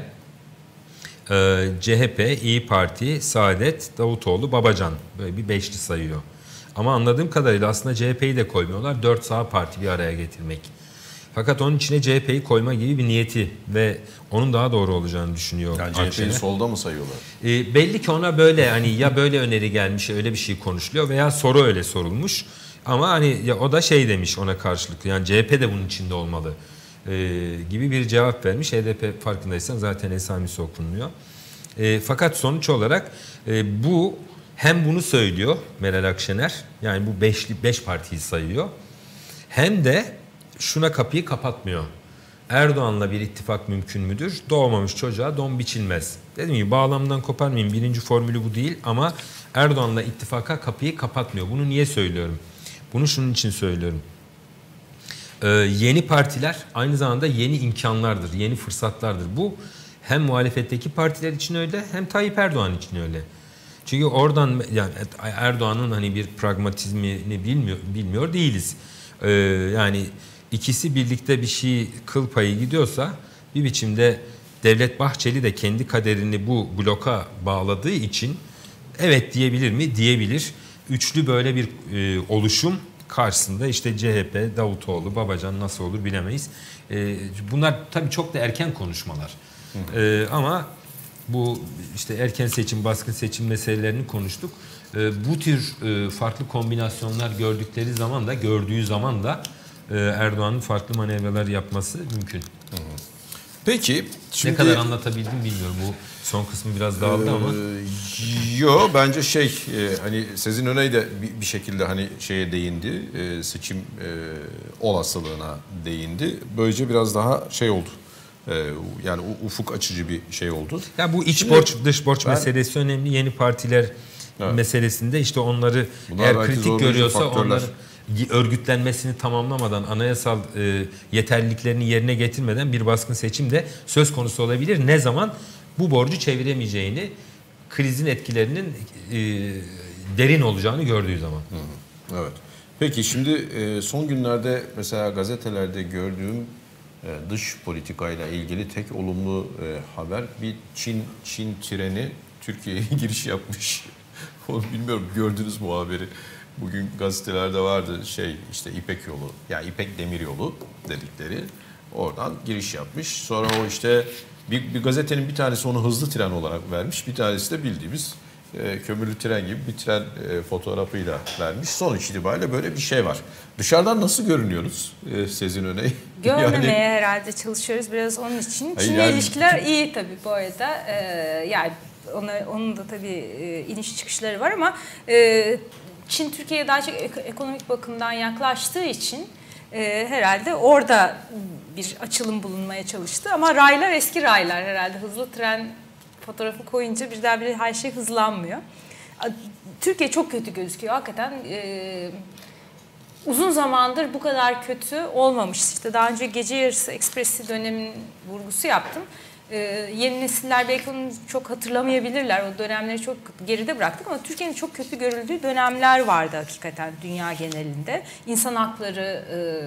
e, C H P, İYİ Parti, Saadet, Davutoğlu, Babacan. Böyle bir beşli sayıyor. Ama anladığım kadarıyla aslında C H P'yi de koymuyorlar. Dört sağ parti bir araya getirmek. Fakat onun içine C H P'yi koyma gibi bir niyeti ve onun daha doğru olacağını düşünüyor. Yani C H P'yi solda mı sayıyorlar? E, belli ki ona böyle hani ya böyle öneri gelmiş, öyle bir şey konuşuluyor veya soru öyle sorulmuş. Ama hani ya o da şey demiş ona karşılık, yani C H P de bunun içinde olmalı e, gibi bir cevap vermiş. H D P farkındaysan zaten esamisi okunmuyor. E, fakat sonuç olarak e, bu hem bunu söylüyor Meral Akşener, yani bu beşli beş partiyi sayıyor, hem de şuna kapıyı kapatmıyor. Erdoğan'la bir ittifak mümkün müdür? Doğmamış çocuğa don biçilmez. Dediğim gibi bağlamdan koparmayayım. Birinci formülü bu değil ama Erdoğan'la ittifaka kapıyı kapatmıyor. Bunu niye söylüyorum? Bunu şunun için söylüyorum. Ee, yeni partiler aynı zamanda yeni imkanlardır, yeni fırsatlardır. Bu hem muhalefetteki partiler için öyle, hem Tayyip Erdoğan için öyle. Çünkü oradan yani Erdoğan'ın hani bir pragmatizmini bilmiyor bilmiyor değiliz. Ee, yani ikisi birlikte bir şey kıl payı gidiyorsa bir biçimde Devlet Bahçeli de kendi kaderini bu bloka bağladığı için evet diyebilir mi? Diyebilir. Üçlü böyle bir e, oluşum karşısında işte C H P, Davutoğlu, Babacan nasıl olur bilemeyiz. E, bunlar tabii çok da erken konuşmalar. E, ama bu işte erken seçim, baskın seçim meselelerini konuştuk. E, bu tür e, farklı kombinasyonlar gördükleri zaman da gördüğü zaman da e, Erdoğan'ın farklı manevralar yapması mümkün. Hı hı. Peki şimdi, ne kadar anlatabildim bilmiyorum. Bu son kısmı biraz dağıldı ee, ama. Yo bence şey e, hani Sezin Öney de bir, bir şekilde hani şeye değindi. E, seçim e, olasılığına değindi. Böylece biraz daha şey oldu. E, yani ufuk açıcı bir şey oldu. Ya bu iç Şimdi, borç dış borç ben, meselesi önemli. Yeni partiler evet. meselesinde işte onları bunlar eğer kritik görüyorsa faktörler. Onları örgütlenmesini tamamlamadan, anayasal e, yeterliliklerini yerine getirmeden bir baskın seçim de söz konusu olabilir. Ne zaman? Bu borcu çeviremeyeceğini, krizin etkilerinin e, derin olacağını gördüğü zaman. Hı hı. Evet. Peki şimdi e, son günlerde mesela gazetelerde gördüğüm e, dış politikayla ilgili tek olumlu e, haber bir Çin Çin treni Türkiye'ye giriş yapmış. Onu bilmiyorum, gördünüz mü o haberi? Bugün gazetelerde vardı şey işte İpek yolu, yani İpek Demiryolu dedikleri, oradan giriş yapmış. Sonra o işte bir, bir gazetenin bir tanesi onu hızlı tren olarak vermiş, bir tanesi de bildiğimiz e, kömürlü tren gibi bir tren e, fotoğrafıyla vermiş. Sonuç itibariyle böyle bir şey var. Dışarıdan nasıl görünüyoruz e, Sezin Öney? Görmemeye yani, herhalde çalışıyoruz biraz onun için. Çin'le yani, ilişkiler iyi tabii bu arada. Ee, yani ona, onun da tabii e, iniş çıkışları var ama e, Çin Türkiye'ye daha çok ekonomik bakımdan yaklaştığı için e, herhalde orada bir açılım bulunmaya çalıştı. Ama raylar eski raylar herhalde. Hızlı tren fotoğrafı koyunca birdenbire her şey hızlanmıyor. Türkiye çok kötü gözüküyor. Hakikaten e, uzun zamandır bu kadar kötü olmamış. İşte daha önce Gece Yarısı Ekspresi dönemin vurgusu yaptım. Ee, yeni nesiller belki onu çok hatırlamayabilirler. O dönemleri çok geride bıraktık ama Türkiye'nin çok kötü görüldüğü dönemler vardı hakikaten dünya genelinde. İnsan hakları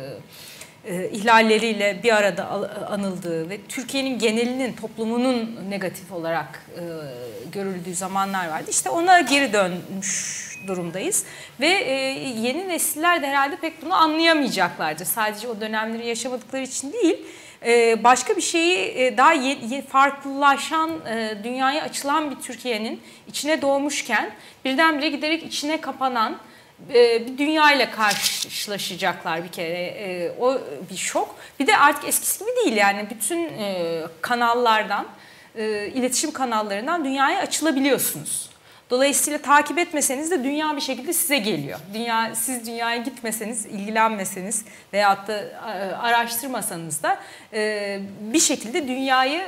e, e, ihlalleriyle bir arada anıldığı ve Türkiye'nin genelinin, toplumunun negatif olarak e, görüldüğü zamanlar vardı. İşte ona geri dönmüş durumdayız ve e, yeni nesiller de herhalde pek bunu anlayamayacaklardır. Sadece o dönemleri yaşamadıkları için değil. Başka bir şeyi daha farklılaşan, dünyaya açılan bir Türkiye'nin içine doğmuşken birdenbire giderek içine kapanan bir dünyayla karşılaşacaklar bir kere. O bir şok. Bir de artık eskisi gibi değil yani bütün kanallardan, iletişim kanallarından dünyaya açılabiliyorsunuz. Dolayısıyla takip etmeseniz de dünya bir şekilde size geliyor. Dünya, siz dünyaya gitmeseniz, ilgilenmeseniz veyahut da araştırmasanız da bir şekilde dünyayı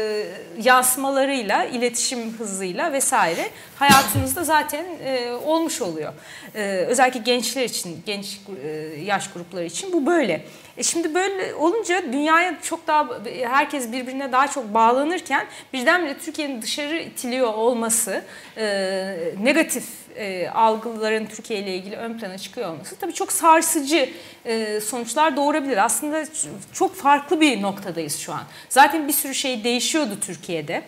yansımalarıyla, iletişim hızıyla vesaire hayatınızda zaten olmuş oluyor. Özellikle gençler için, genç yaş grupları için bu böyle. E şimdi böyle olunca dünyaya çok daha, herkes birbirine daha çok bağlanırken birdenbire Türkiye'nin dışarı itiliyor olması, e, negatif e, algıların Türkiye ile ilgili ön plana çıkıyor olması tabii çok sarsıcı e, sonuçlar doğurabilir. Aslında çok farklı bir noktadayız şu an. Zaten bir sürü şey değişiyordu Türkiye'de.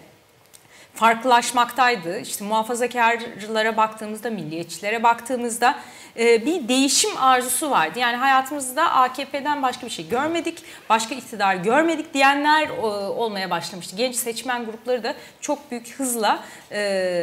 Farklılaşmaktaydı. İşte muhafazakarlara baktığımızda, milliyetçilere baktığımızda e, bir değişim arzusu vardı. Yani hayatımızda A K P'den başka bir şey görmedik, başka iktidar görmedik diyenler e, olmaya başlamıştı. Genç seçmen grupları da çok büyük hızla e,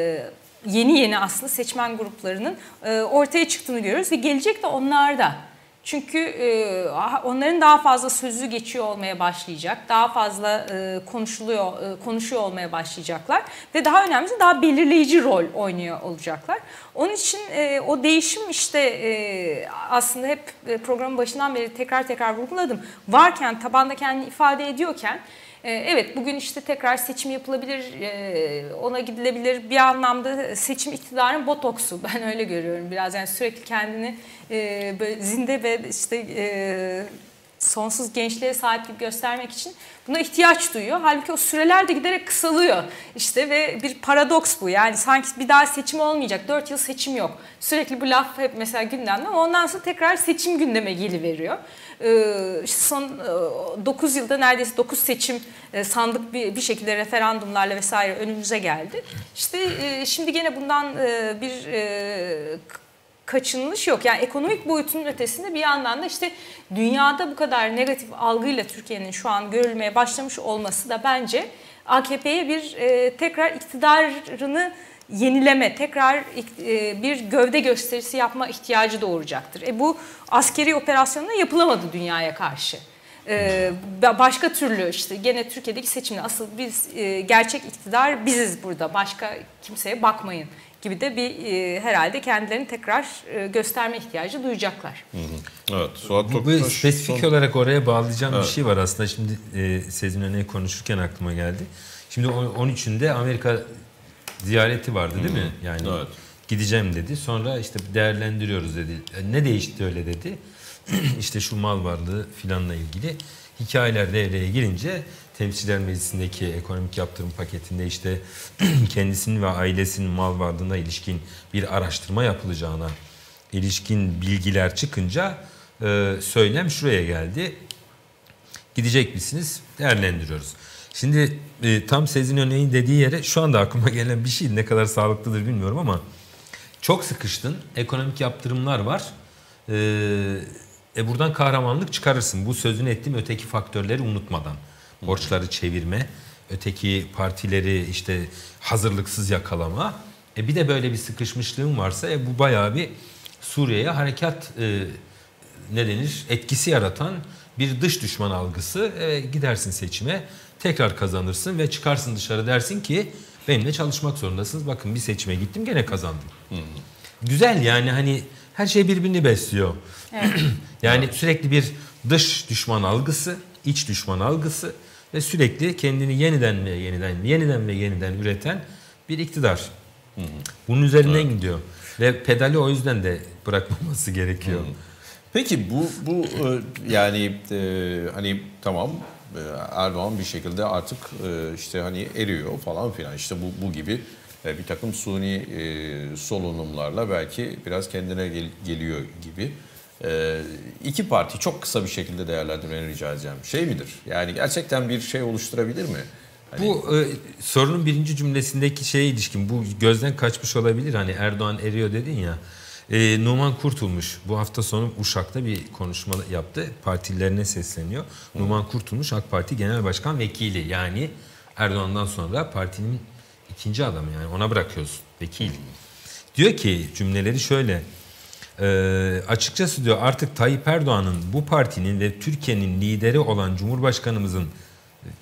yeni yeni aslında seçmen gruplarının e, ortaya çıktığını görüyoruz ve gelecek de onlarda. Çünkü e, onların daha fazla sözü geçiyor olmaya başlayacak, daha fazla e, konuşuluyor, e, konuşuyor olmaya başlayacaklar ve daha önemlisi daha belirleyici rol oynuyor olacaklar. Onun için e, o değişim işte e, aslında hep programın başından beri tekrar tekrar vurguladım. Varken, tabanda kendini ifade ediyorken, evet bugün işte tekrar seçim yapılabilir, ona gidilebilir, bir anlamda seçim iktidarın botoksu, ben öyle görüyorum biraz, yani sürekli kendini böyle zinde ve işte sonsuz gençliğe sahiplik göstermek için buna ihtiyaç duyuyor. Halbuki o süreler de giderek kısalıyor işte ve bir paradoks bu. Yani sanki bir daha seçim olmayacak, dört yıl seçim yok. Sürekli bu laf hep mesela gündemde ama ondan sonra tekrar seçim gündeme geliveriyor. Ee, işte son dokuz yılda neredeyse dokuz seçim sandık bir, bir şekilde referandumlarla vesaire önümüze geldi. İşte şimdi gene bundan bir kaçınılış yok. Yani ekonomik boyutunun ötesinde bir yandan da işte dünyada bu kadar negatif algıyla Türkiye'nin şu an görülmeye başlamış olması da bence A K P'ye bir e, tekrar iktidarını yenileme, tekrar e, bir gövde gösterisi yapma ihtiyacı doğuracaktır. E bu askeri operasyonla yapılamadı dünyaya karşı. Ee, başka türlü işte gene Türkiye'deki seçimde asıl biz e, gerçek iktidar biziz burada, başka kimseye bakmayın gibi de bir e, herhalde kendilerini tekrar e, gösterme ihtiyacı duyacaklar. Hı hı. Evet. Suat Bu, bu spesifik son... olarak oraya bağlayacağım evet. bir şey var aslında. Şimdi e, Sezin Öney konuşurken aklıma geldi. Şimdi on üçünde Amerika ziyareti vardı değil hı hı. mi? Yani evet. gideceğim dedi. Sonra işte değerlendiriyoruz dedi. Ne değişti öyle dedi. İşte şu mal varlığı filanla ilgili hikayeler devreye girince Temsilciler Meclisi'ndeki ekonomik yaptırım paketinde işte kendisinin ve ailesinin mal varlığına ilişkin bir araştırma yapılacağına ilişkin bilgiler çıkınca e, söylem şuraya geldi. Gidecek misiniz? Değerlendiriyoruz. Şimdi e, tam Sezin Öney'in dediği yere şu anda aklıma gelen bir şey, ne kadar sağlıklıdır bilmiyorum ama çok sıkıştın, ekonomik yaptırımlar var. Eee E buradan kahramanlık çıkarırsın. Bu sözünü ettiğim öteki faktörleri unutmadan. Borçları çevirme, öteki partileri işte hazırlıksız yakalama. E bir de böyle bir sıkışmışlığın varsa e bu bayağı bir Suriye'ye harekat e, ne denir etkisi yaratan bir dış düşman algısı. E, gidersin seçime, tekrar kazanırsın ve çıkarsın dışarı dersin ki benimle çalışmak zorundasınız. Bakın bir seçime gittim gene kazandım. Hmm. Güzel yani hani her şey birbirini besliyor. Evet. Yani sürekli bir dış düşman algısı, iç düşman algısı ve sürekli kendini yeniden ve yeniden, yeniden ve yeniden üreten bir iktidar. Hı hı. Bunun üzerinden evet. gidiyor ve pedali o yüzden de bırakmaması gerekiyor. Hı. Peki bu bu yani e, hani tamam Erdoğan bir şekilde artık e, işte hani eriyor falan filan işte bu bu gibi bir takım suni e, solunumlarla belki biraz kendine gel, geliyor gibi. E, iki parti çok kısa bir şekilde değerlendirmeni rica edeceğim. Şey midir? Yani gerçekten bir şey oluşturabilir mi? Hani... Bu e, sorunun birinci cümlesindeki şeye ilişkin bu gözden kaçmış olabilir. Hani Erdoğan eriyor dedin ya. E, Numan Kurtulmuş bu hafta sonu Uşak'ta bir konuşma yaptı. Partililerine sesleniyor. Hı. Numan Kurtulmuş AK Parti Genel Başkan Vekili. Yani Erdoğan'dan sonra partinin İkinci adamı, yani ona bırakıyorsun vekil. Diyor ki cümleleri şöyle. E, açıkçası diyor artık Tayyip Erdoğan'ın bu partinin ve Türkiye'nin lideri olan Cumhurbaşkanımızın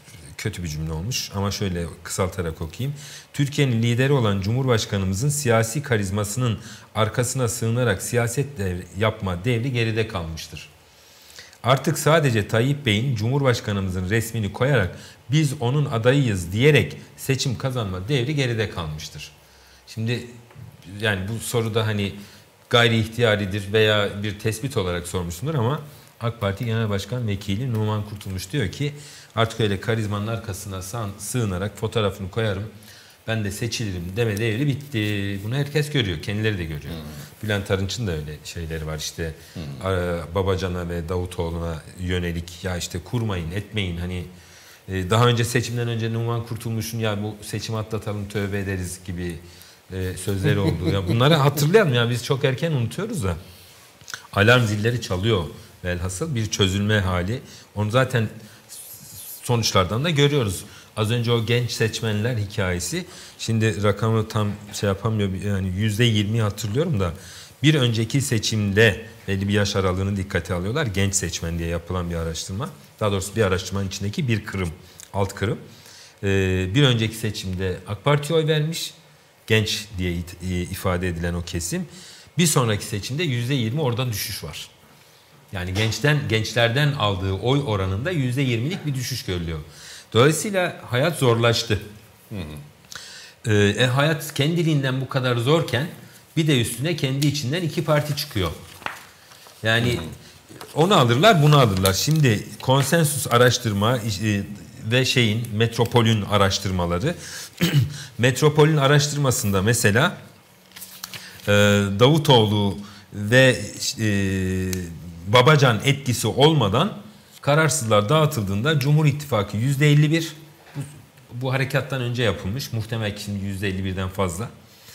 kötü bir cümle olmuş ama şöyle kısaltarak okuyayım. Türkiye'nin lideri olan Cumhurbaşkanımızın siyasi karizmasının arkasına sığınarak siyaset devri, yapma devri geride kalmıştır. Artık sadece Tayyip Bey'in Cumhurbaşkanımızın resmini koyarak biz onun adayıyız diyerek seçim kazanma devri geride kalmıştır. Şimdi yani bu soruda hani gayri ihtiyaridir veya bir tespit olarak sormuşsundur ama AK Parti Genel Başkan Vekili Numan Kurtulmuş diyor ki artık öyle karizmanın arkasına sığınarak fotoğrafını koyarım ben de seçilirim deme devri bitti. Bunu herkes görüyor. Kendileri de görüyor. Hmm. Bülent Arınç'ın da öyle şeyleri var işte hmm. Babacan'a ve Davutoğlu'na yönelik ya işte kurmayın etmeyin hani daha önce seçimden önce Numan Kurtulmuş'un ya bu seçimi atlatalım tövbe ederiz gibi sözleri oldu. Ya bunları hatırlayalım ya biz çok erken unutuyoruz da alarm zilleri çalıyor velhasıl bir çözülme hali. Onu zaten sonuçlardan da görüyoruz. Az önce o genç seçmenler hikayesi. Şimdi rakamı tam şey yapamıyor. Yani yüzde yirmiyi hatırlıyorum da bir önceki seçimde belli bir yaş aralığını dikkate alıyorlar. Genç seçmen diye yapılan bir araştırma. Daha doğrusu bir araştırmanın içindeki bir kırım, alt kırım. Ee, bir önceki seçimde AK Parti'ye oy vermiş. Genç diye ifade edilen o kesim. Bir sonraki seçimde yüzde yirmi oradan düşüş var. Yani gençten gençlerden aldığı oy oranında yüzde yirmilik bir düşüş görülüyor. Dolayısıyla hayat zorlaştı. Hı hı. Ee, hayat kendiliğinden bu kadar zorken bir de üstüne kendi içinden iki parti çıkıyor. Yani hı hı. onu alırlar bunu alırlar. Şimdi konsensus araştırma e, ve şeyin Metropol'ün araştırmaları. Metropol'ün araştırmasında mesela e, Davutoğlu ve e, Babacan etkisi olmadan kararsızlar dağıtıldığında Cumhur İttifakı yüzde elli bir bu, bu harekattan önce yapılmış. Muhtemelen şimdi yüzde elli birden fazla.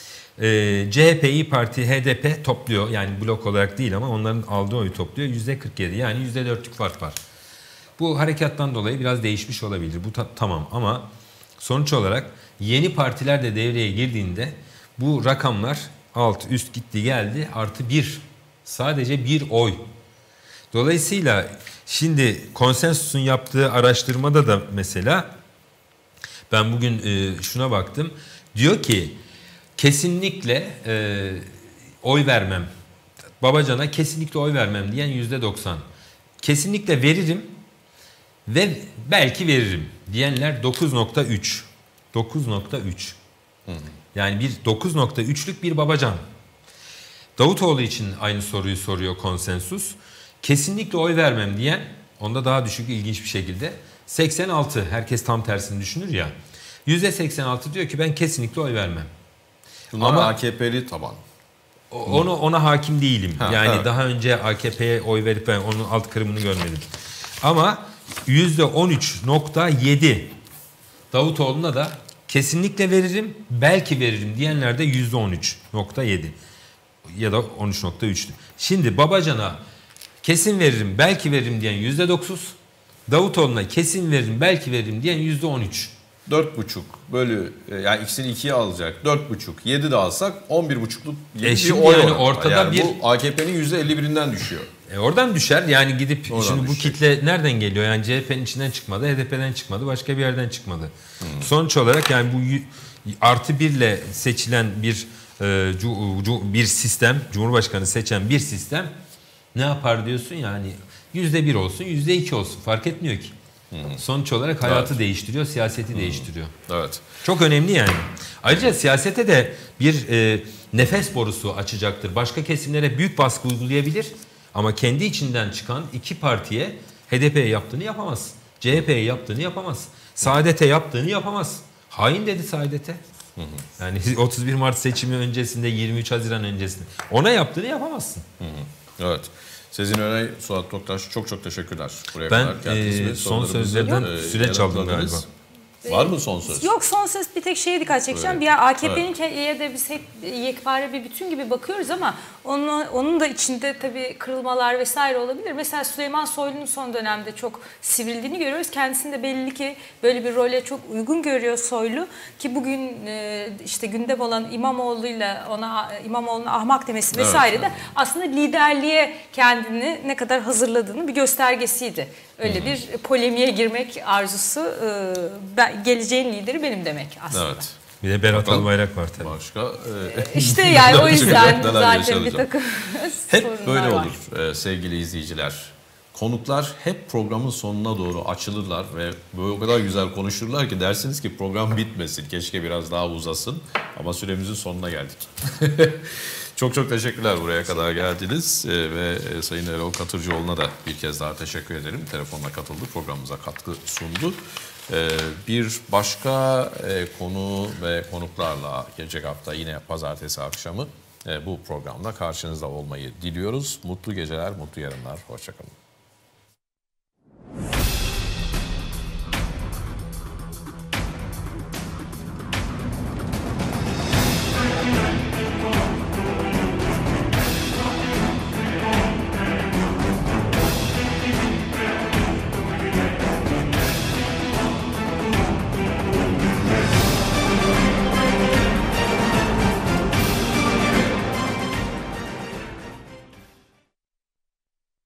Ee, C H P, İYİ Parti, H D P topluyor. Yani blok olarak değil ama onların aldığı oyu topluyor. yüzde kırk yedi yani yüzde dörtlük fark var. Bu harekattan dolayı biraz değişmiş olabilir. Bu ta- tamam ama sonuç olarak yeni partiler de devreye girdiğinde bu rakamlar alt üst gitti geldi artı bir. Sadece bir oy. Dolayısıyla şimdi konsensusun yaptığı araştırmada da mesela ben bugün e, şuna baktım. Diyor ki kesinlikle e, oy vermem. Babacan'a kesinlikle oy vermem diyen yüzde doksan. Kesinlikle veririm ve belki veririm diyenler dokuz nokta üç. dokuz nokta üç. Yani bir dokuz nokta üçlük bir Babacan. Davutoğlu için aynı soruyu soruyor konsensus. Kesinlikle oy vermem diyen, onda daha düşük ilginç bir şekilde seksen altı. Herkes tam tersini düşünür ya. yüzde seksen altı diyor ki ben kesinlikle oy vermem. Bunlar ama A K P'li taban. Onu ona hakim değilim. Ha, yani evet. Daha önce A K P'ye oy verip ben onun alt kırımını görmedim. Ama yüzde on üç nokta yedi Davutoğlu'na da kesinlikle veririm, belki veririm diyenler de yüzde on üç nokta yedi ya da on üç nokta üçtü. Şimdi Babacan'a kesin veririm, belki veririm diyen yüzde dokuz, Davutoğlu'na kesin veririm, belki veririm diyen yüzde on üç. dört buçuk bölü yani ikisini ikiye alacak. dört buçuk yedi de alsak on bir buçukluk E bir oy yani var. ortada yani bir bu A K P'nin yüzde elli birinden düşüyor. E oradan düşer yani gidip oradan şimdi bu düşecek. kitle nereden geliyor? Yani C H P'nin içinden çıkmadı, H D P'den çıkmadı, başka bir yerden çıkmadı. Hmm. Sonuç olarak yani bu artı birle seçilen bir e, cu, cu, bir sistem, Cumhurbaşkanı seçen bir sistem ne yapar diyorsun yani yüzde bir olsun, yüzde iki olsun fark etmiyor ki. Hmm. Sonuç olarak hayatı evet. değiştiriyor, siyaseti hmm. değiştiriyor. Evet. Çok önemli yani. Ayrıca siyasete de bir e, nefes borusu açacaktır. Başka kesimlere büyük baskı uygulayabilir. Ama kendi içinden çıkan iki partiye H D P'ye yaptığını yapamaz. C H P'ye yaptığını yapamaz. Saadet'e yaptığını yapamaz. Hain dedi Saadet'e. Hı hı. Yani otuz bir Mart seçimi öncesinde, yirmi üç Haziran öncesinde. Ona yaptığını yapamazsın. Hı hı. Evet. Sezin Öney, Suat Toktaş çok çok teşekkürler. Buraya ben kadar e, son sözlerden e, süreç aldım galiba. Var mı son söz? Yok son söz bir tek şeye dikkat çekeceğim. Evet. Bir A K P'nin evet. de biz hep yekpare bir bütün gibi bakıyoruz ama Onun, onun da içinde tabii kırılmalar vesaire olabilir. Mesela Süleyman Soylu'nun son dönemde çok sivrildiğini görüyoruz. Kendisini de belli ki böyle bir role çok uygun görüyor Soylu. Ki bugün işte gündem olan İmamoğlu'yla ona İmamoğlu'na ahmak demesi vesaire evet, de evet. aslında liderliğe kendini ne kadar hazırladığını bir göstergesiydi. Öyle bir polemiğe girmek arzusu, geleceğin lideri benim demek aslında. Evet. Bir de Berat Albayrak var tabii. Başka. E, işte yani o yüzden zaten bir takım hep böyle var. Olur e, sevgili izleyiciler. Konuklar hep programın sonuna doğru açılırlar ve böyle o kadar güzel konuşurlar ki dersiniz ki program bitmesin. Keşke biraz daha uzasın ama süremizin sonuna geldik. Çok çok teşekkürler buraya kadar geldiniz ee, ve e, Sayın Erol Katırcıoğlu'na da bir kez daha teşekkür ederim. Telefonla katıldı, programımıza katkı sundu. Ee, bir başka e, konu ve konuklarla gelecek hafta yine pazartesi akşamı e, bu programda karşınızda olmayı diliyoruz. Mutlu geceler, mutlu yarınlar. Hoşça kalın.